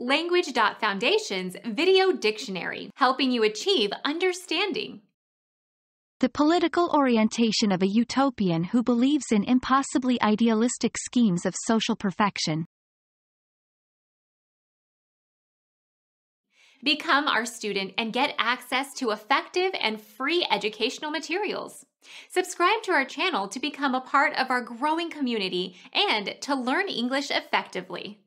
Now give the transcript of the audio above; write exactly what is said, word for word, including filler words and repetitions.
Language Foundation's Video Dictionary, helping you achieve understanding. The political orientation of a utopian who believes in impossibly idealistic schemes of social perfection. Become our student and get access to effective and free educational materials. Subscribe to our channel to become a part of our growing community and to learn English effectively.